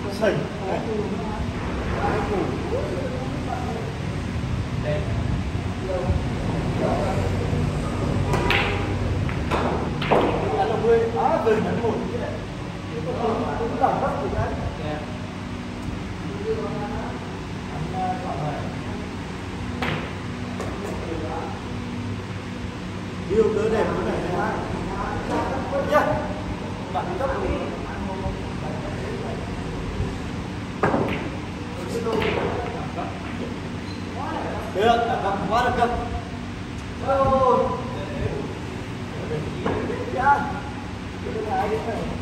Sẩy. Đây. Ăn là vui. À, vừa nhấn một cái này. Cũng đẳng cấp của anh. Yêu đỡ đẹp cái này này. Nhá. Bạn cấp đi. Được, cầm quá được cầm. Ôi. Dạ. Cái này